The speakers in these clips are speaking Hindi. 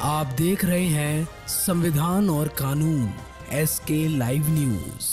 आप देख रहे हैं संविधान और कानून SK live news.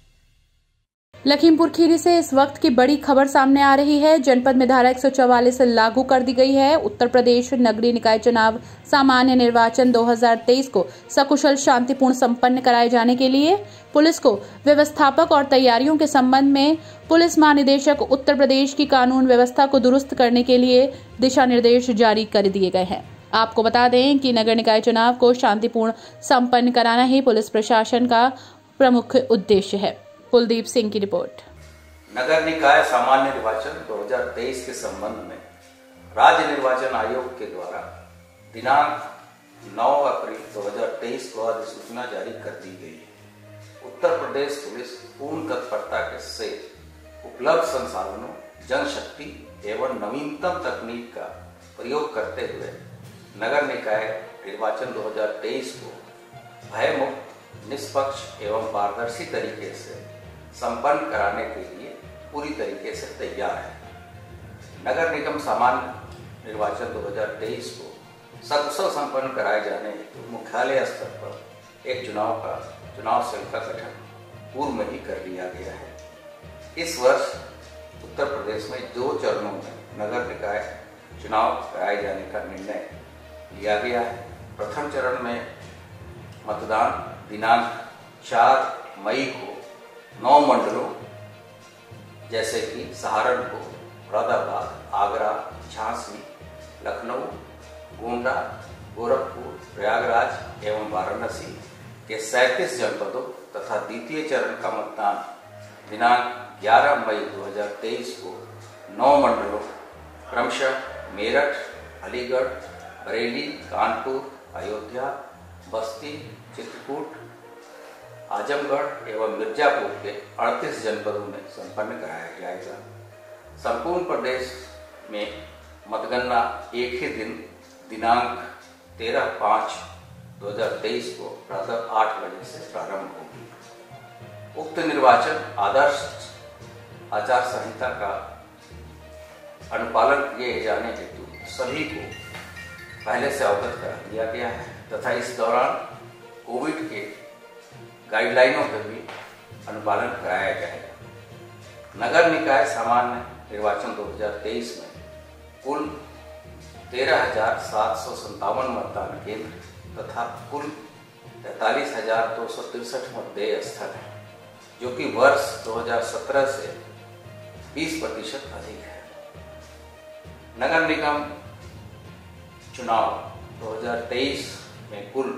Lakhimpur Kheri से इस वक्त की बड़ी खबर सामने आ रही है। जनपद में धारा 144 लागू कर दी गई है। उत्तर प्रदेश नगरीय निकाय चुनाव सामान्य निर्वाचन 2023 को सकुशल शांतिपूर्ण संपन्न कराए जाने के लिए पुलिस को व्यवस्थापक और तैयारियों के संबंध में पुलिस महानिदेशक उत्तर प्रदेश की कानून व्यवस्था को दुरुस्त करने के लिए दिशा निर्देश जारी कर दिए गए हैं। आपको बता दें कि नगर निकाय चुनाव को शांतिपूर्ण संपन्न कराना ही पुलिस प्रशासन का प्रमुख उद्देश्य है। कुलदीप सिंह की रिपोर्ट। नगर निकाय सामान्य निर्वाचन 2023 के संबंध में राज्य निर्वाचन आयोग के द्वारा दिनांक 9 अप्रैल 2023 को अधिसूचना जारी कर दी गई है। उत्तर प्रदेश पुलिस पूर्ण तत्परता के से उपलब्ध संसाधनों, जनशक्ति एवं नवीनतम तकनीक का प्रयोग करते हुए नगर निकाय निर्वाचन 2023 को भयमुक्त, निष्पक्ष एवं पारदर्शी तरीके से संपन्न कराने के लिए पूरी तरीके से तैयार है। नगर निगम सामान्य निर्वाचन 2023 को सकुशल संपन्न कराए जाने हेतु मुख्यालय स्तर पर एक चुनाव सेल का गठन पूर्व में ही कर लिया गया है। इस वर्ष उत्तर प्रदेश में 2 चरणों में नगर निकाय चुनाव कराए जाने का निर्णय लिया गया है। प्रथम चरण में मतदान दिनांक 4 मई को 9 मंडलों जैसे कि सहारनपुर, मुरादाबाद, आगरा, झांसी, लखनऊ, गोंडा, गोरखपुर, प्रयागराज एवं वाराणसी के 37 जनपदों तथा द्वितीय चरण का मतदान दिनांक 11 मई 2023 को 9 मंडलों क्रमशः मेरठ, अलीगढ़, बरेली, कानपुर, अयोध्या, बस्ती, चित्रकूट, आजमगढ़ एवं मिर्जापुर के 38 जनपदों में संपन्न कराया जाएगा। संपूर्ण प्रदेश में मतगणना एक ही दिन दिनांक 13/5/2023 को प्रातः 8 बजे से प्रारंभ होगी। उक्त निर्वाचन आदर्श आचार संहिता का अनुपालन किए जाने हेतु सभी को पहले से अवगत करा दिया गया है तथा इस दौरान कोविड के गाइडलाइनों का भी अनुपालन कराया जाएगा। नगर निकाय सामान्य निर्वाचन 2023 में कुल 13,757 मतदान केंद्र तथा कुल 43,263 मतदेय स्थल है, जो कि वर्ष 2017 से 20% अधिक है। नगर निगम चुनाव 2023 में कुल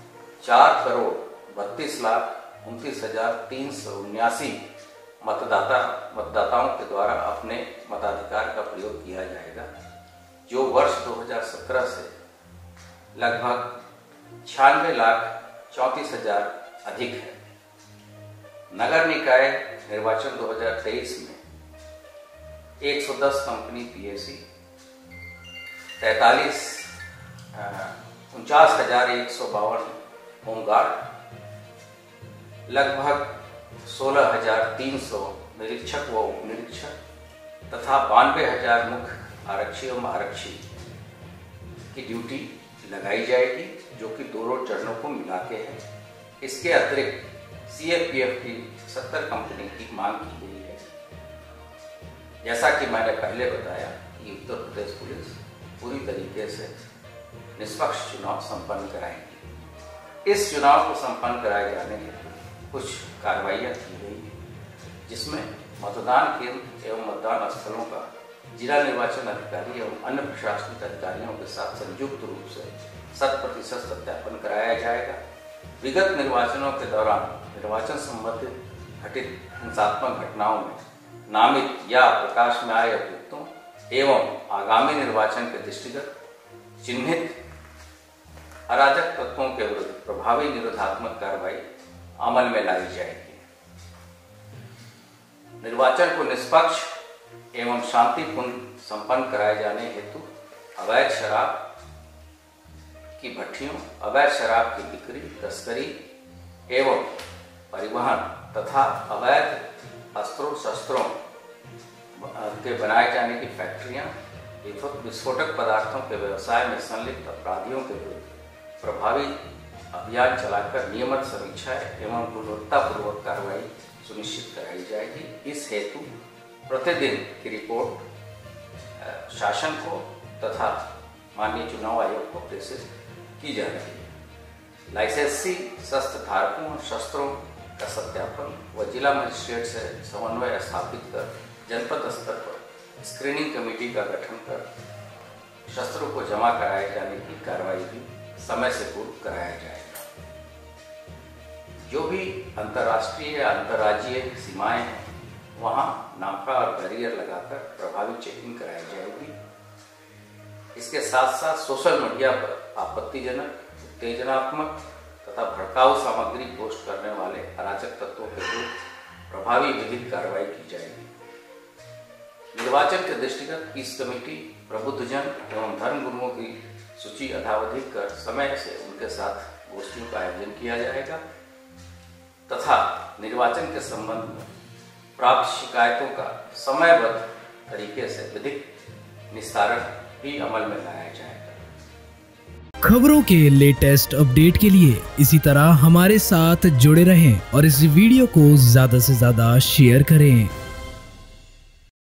4,32,29,379 मतदाताओं के द्वारा अपने मताधिकार का प्रयोग किया जाएगा, जो वर्ष 2017 से लगभग 96,34,000 अधिक है। नगर निकाय निर्वाचन 2023 में 110 कंपनी PAC, 49,152 होमगार्ड, लगभग 16,300 निरीक्षक व उप निरीक्षक तथा 92,000 मुख्य आरक्षी एवं आरक्षी की ड्यूटी लगाई जाएगी, जो कि 2 चरणों को मिला के है। इसके अतिरिक्त CAPF की 70 कंपनी की मांग की गई है। जैसा कि मैंने पहले बताया कि उत्तर प्रदेश पुलिस पूरी तरीके से निष्पक्ष चुनाव संपन्न कराएंगे। इस चुनाव को संपन्न कराए जाने के लिए कुछ कार्रवाइयाँ की गई है, जिसमें मतदान केंद्र एवं मतदान स्थलों का जिला निर्वाचन अधिकारी एवं अन्य प्रशासनिक अधिकारियों के साथ संयुक्त रूप से 100% सत्यापन कराया जाएगा। विगत निर्वाचनों के दौरान निर्वाचन संबंधित घटित हिंसात्मक घटनाओं में नामित या प्रकाश में आए अभियुक्तों एवं आगामी निर्वाचन के दृष्टिगत चिन्हित अराजक तत्वों के विरुद्ध प्रभावी निरोधात्मक कार्रवाई अमल में लाई जाएगी। निर्वाचन को निष्पक्ष एवं शांतिपूर्ण संपन्न कराए जाने हेतु अवैध शराब की भट्टियों, अवैध शराब की बिक्री, तस्करी एवं परिवहन तथा अवैध अस्त्रों शस्त्रों के बनाए जाने की फैक्ट्रियां, विस्फोटक पदार्थों के व्यवसाय में संलिप्त अपराधियों के विरुद्ध प्रभावी अभियान चलाकर नियमित समीक्षा एवं गुणवत्तापूर्वक कार्रवाई सुनिश्चित कराई जाएगी। इस हेतु प्रतिदिन की रिपोर्ट शासन को तथा माननीय चुनाव आयोग को प्रेषित की जा रही है। लाइसेंसी शस्त्र धारकों और शस्त्रों का सत्यापन व जिला मजिस्ट्रेट से समन्वय स्थापित कर जनपद स्तर पर स्क्रीनिंग कमेटी का गठन कर शस्त्रों को जमा कराए जाने की कार्रवाई भी समय से पूर्व कराया जाएगा। जो भी अंतर्राष्ट्रीय या अंतर्राज्यीय सीमाएं हैं वहां नाका और बैरियर लगाकर प्रभावी चेकिंग कराई जाएगी। इसके साथ साथ सोशल मीडिया पर आपत्तिजनक, उत्तेजनात्मक तथा भड़काऊ सामग्री पोस्ट करने वाले अराजक तत्वों के विरुद्ध प्रभावी विधिक कार्रवाई की जाएगी। निर्वाचन के दृष्टिगत इस कमेटी प्रबुद्धजन एवं धर्म गुरुओं की सूची अद्यावधि कर समय से उनके साथ गोष्ठियों का आयोजन किया जाएगा तथा निर्वाचन के संबंध में प्राप्त शिकायतों का समयबद्ध तरीके से विधिक निस्तारण भी अमल में लाया जाएगा। खबरों के लेटेस्ट अपडेट के लिए इसी तरह हमारे साथ जुड़े रहें और इस वीडियो को ज्यादा से ज्यादा शेयर करें।